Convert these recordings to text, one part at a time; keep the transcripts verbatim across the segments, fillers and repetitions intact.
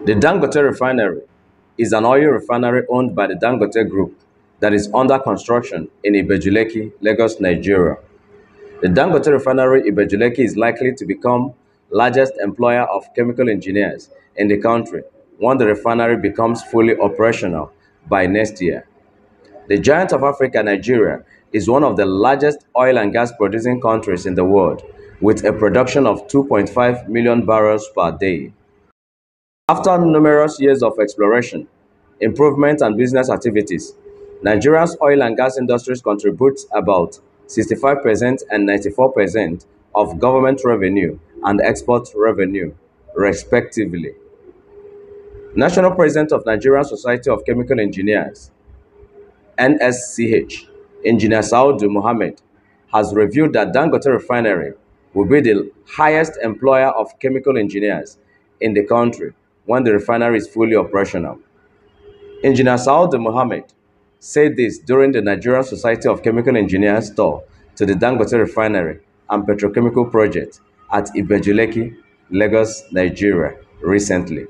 The Dangote Refinery is an oil refinery owned by the Dangote Group that is under construction in Ibeju Lekki, Lagos, Nigeria. The Dangote Refinery Ibeju Lekki is likely to become largest employer of chemical engineers in the country when the refinery becomes fully operational by next year. The giant of Africa, Nigeria, is one of the largest oil and gas producing countries in the world, with a production of two point five million barrels per day. After numerous years of exploration, improvement, and business activities, Nigeria's oil and gas industries contribute about sixty-five percent and ninety-four percent of government revenue and export revenue, respectively. National President of Nigerian Society of Chemical Engineers, N S C H, Engineer Saidu Muhammed, has revealed that Dangote Refinery will be the highest employer of chemical engineers in the country when the refinery is fully operational. Engineer Saidu Muhammed said this during the Nigerian Society of Chemical Engineers tour to the Dangote Refinery and Petrochemical Project at Ibeju Lekki, Lagos, Nigeria, recently.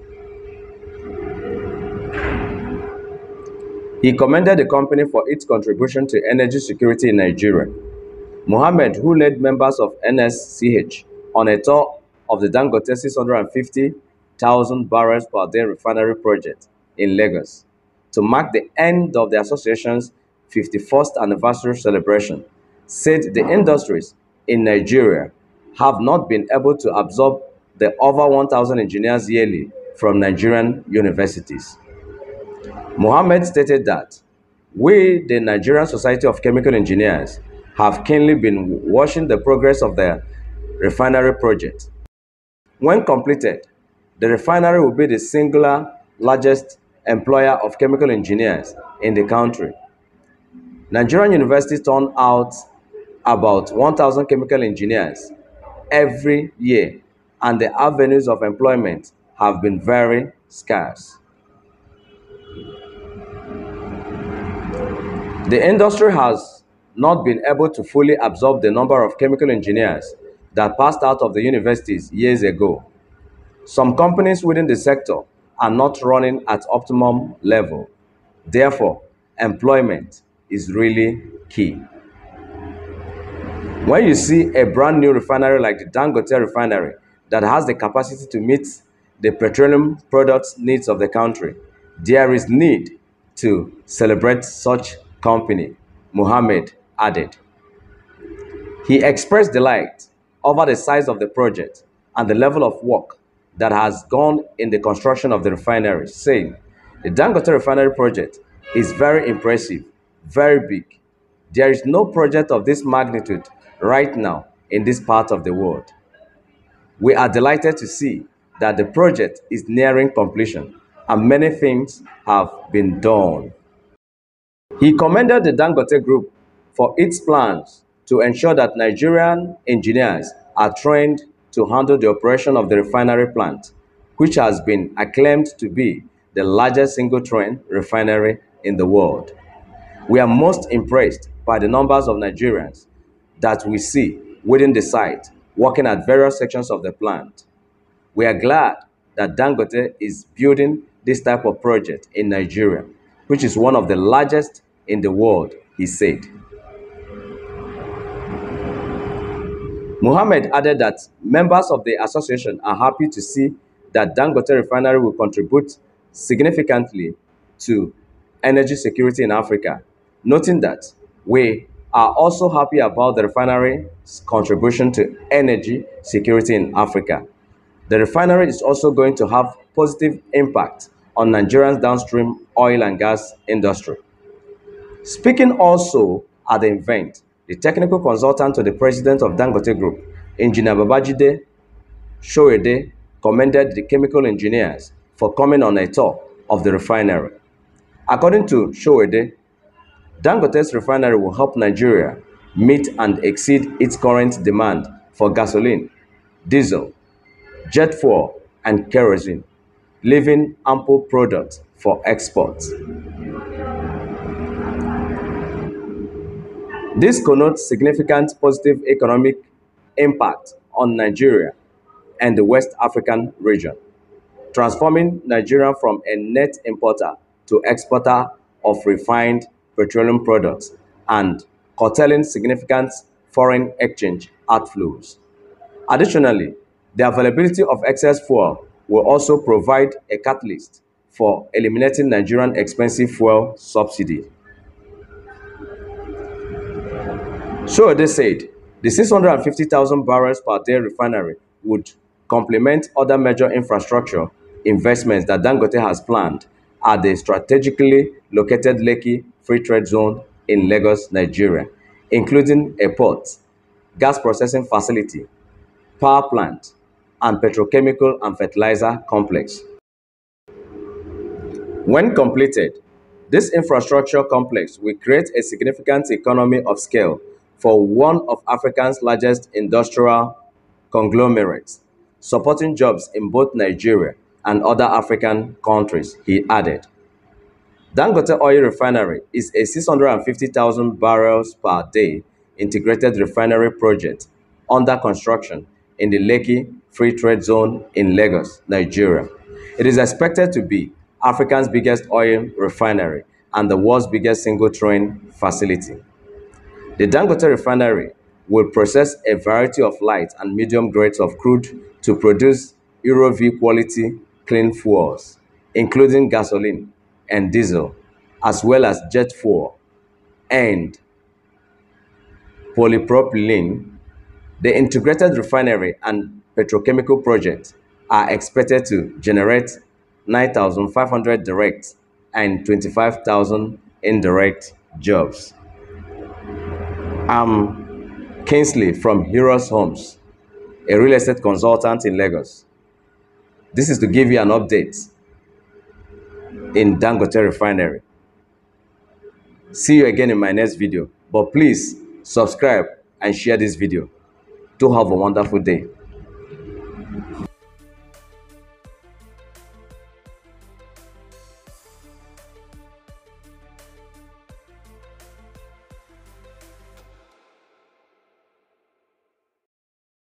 He commended the company for its contribution to energy security in Nigeria. Muhammad, who led members of N S C H on a tour of the Dangote six hundred fifty thousand barrels per day refinery project in Lagos to mark the end of the association's fifty-first anniversary celebration, said the industries in Nigeria have not been able to absorb the over one thousand engineers yearly from Nigerian universities. Muhammad stated that we, the Nigerian Society of Chemical Engineers, have keenly been watching the progress of the refinery project. When completed, the refinery will be the singular largest employer of chemical engineers in the country. Nigerian universities turn out about one thousand chemical engineers every year, and the avenues of employment have been very scarce. The industry has not been able to fully absorb the number of chemical engineers that passed out of the universities years ago. Some companies within the sector are not running at optimum level. Therefore, employment is really key. When you see a brand new refinery like the Dangote Refinery that has the capacity to meet the petroleum products needs of the country, there is need to celebrate such company, Muhammad added. He expressed delight over the size of the project and the level of work that has gone in the construction of the refinery, saying, "The Dangote Refinery project is very impressive, very big. There is no project of this magnitude right now in this part of the world. We are delighted to see that the project is nearing completion and many things have been done." He commended the Dangote Group for its plans to ensure that Nigerian engineers are trained to handle the operation of the refinery plant, which has been acclaimed to be the largest single-train refinery in the world. We are most impressed by the numbers of Nigerians that we see within the site working at various sections of the plant. We are glad that Dangote is building this type of project in Nigeria, which is one of the largest in the world, he said. Muhammad added that members of the association are happy to see that Dangote Refinery will contribute significantly to energy security in Africa, noting that we are also happy about the refinery's contribution to energy security in Africa. The refinery is also going to have positive impact on Nigeria's downstream oil and gas industry. Speaking also at the event, the technical consultant to the president of Dangote Group, Engineer Babajide Shoede, commended the chemical engineers for coming on a tour of the refinery. According to Shoede, Dangote's refinery will help Nigeria meet and exceed its current demand for gasoline, diesel, jet fuel, and kerosene, leaving ample product for export. This connotes significant positive economic impact on Nigeria and the West African region. transforming Nigeria from a net importer to exporter of refined petroleum products and curtailing significant foreign exchange outflows. Additionally, the availability of excess fuel will also provide a catalyst for eliminating Nigerian expensive fuel subsidy. So they said the six hundred fifty thousand barrels per day refinery would complement other major infrastructure investments that Dangote has planned at the strategically located Lekki Free Trade Zone in Lagos, Nigeria, including a port, gas processing facility, power plant, and petrochemical and fertilizer complex. When completed, this infrastructure complex will create a significant economy of scale for one of Africa's largest industrial conglomerates, supporting jobs in both Nigeria and other African countries, he added. Dangote Oil Refinery is a six hundred fifty thousand barrels per day integrated refinery project under construction in the Lekki Free Trade Zone in Lagos, Nigeria. It is expected to be Africa's biggest oil refinery and the world's biggest single-train facility. The Dangote Refinery will process a variety of light and medium grades of crude to produce Euro V quality clean fuels, including gasoline and diesel, as well as jet fuel and polypropylene. The integrated refinery and petrochemical projects are expected to generate nine thousand five hundred direct and twenty-five thousand indirect jobs. I'm Kingsley from Herox Homes, a real estate consultant in Lagos. This is to give you an update in Dangote Refinery. See you again in my next video, but please subscribe and share this video. Do have a wonderful day.